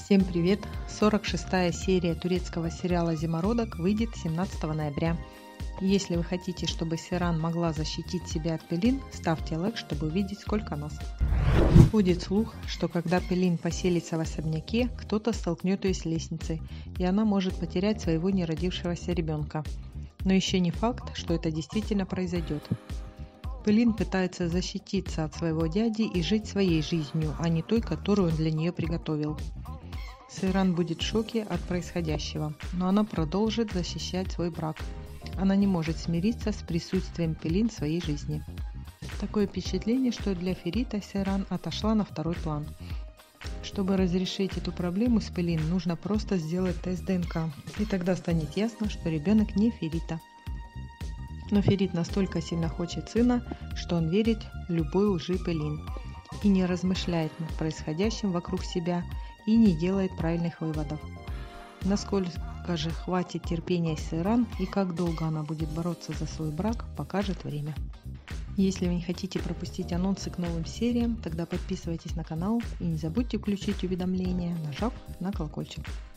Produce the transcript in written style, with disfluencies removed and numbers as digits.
Всем привет! 46-я серия турецкого сериала «Зимородок» выйдет 17 ноября. Если вы хотите, чтобы Сейран могла защитить себя от Пелин, ставьте лайк, чтобы увидеть, сколько нас. Ходит слух, что когда Пелин поселится в особняке, кто-то столкнет ее с лестницей, и она может потерять своего неродившегося ребенка. Но еще не факт, что это действительно произойдет. Пелин пытается защититься от своего дяди и жить своей жизнью, а не той, которую он для нее приготовил. Сейран будет в шоке от происходящего, но она продолжит защищать свой брак. Она не может смириться с присутствием Пелин в своей жизни. Такое впечатление, что для Ферита Сейран отошла на второй план. Чтобы разрешить эту проблему с Пелин, нужно просто сделать тест ДНК, и тогда станет ясно, что ребенок не Ферита. Но Ферит настолько сильно хочет сына, что он верит в любой лжи Пелин и не размышляет над происходящим вокруг себя и не делает правильных выводов. Насколько же хватит терпения Сейран и как долго она будет бороться за свой брак, покажет время. Если вы не хотите пропустить анонсы к новым сериям, тогда подписывайтесь на канал и не забудьте включить уведомления, нажав на колокольчик.